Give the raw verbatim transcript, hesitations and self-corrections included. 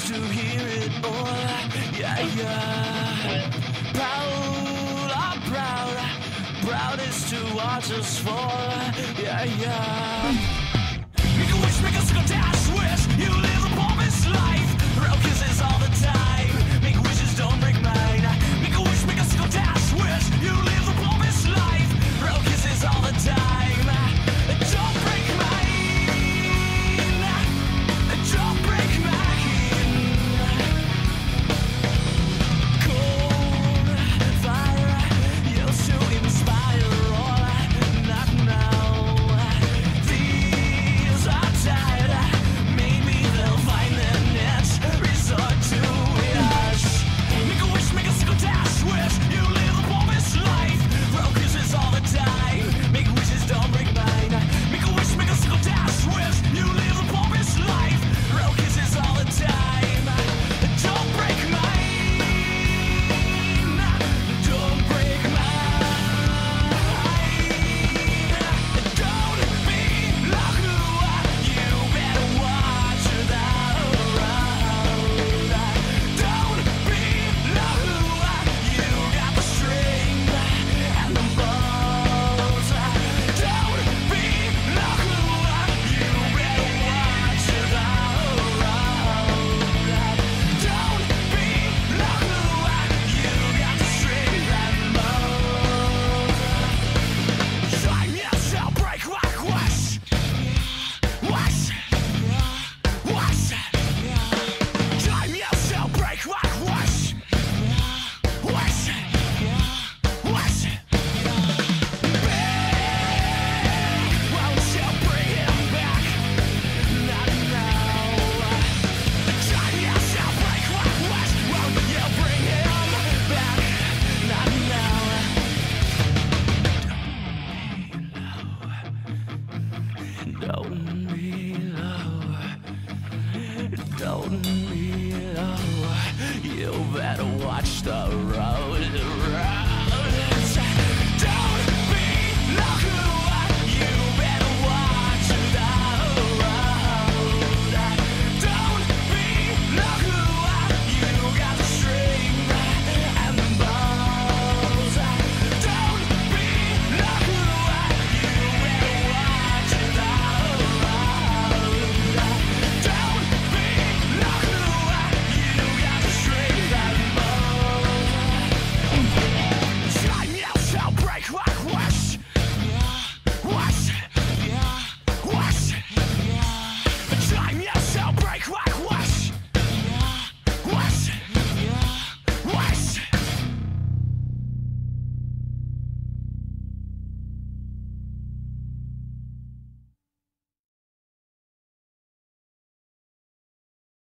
to hear it all. Yeah, yeah. Proud, I'm proud. Proud is to watch us fall. Yeah, yeah. Make a wish, make a Scottish wish. You live a promised life. Real kisses all the time. Make wishes, don't break mine. Make a wish, make a Scottish wish. You live a promised life. Real kisses all the time. Don't break mine. Don't break mine. Cold fire used to inspire all. Not now. These are tired. Maybe they'll find their niche. Resort to us. Make a wish, make a Scottish wish. You live a promised life. Throw kisses all the time. Make wishes, don't break mine. Make a wish, make a Scottish wish. You live a promised life. Throw kisses all the time. Don't break mine. Don't break mine. Don't be like who you better watch that road. Don't be like who you got the strength and the balls. Don't be like who you better watch that road. Don't be like who you got the strength and balls. Time yourself break like wash. Wash. Wash. Time yourself break like wash. Wash. Wash. Back. Won't you bring him back? Not now. Time yourself break like wash. Won't you bring him back? Not now. Don't be low. Don't be low. You better watch the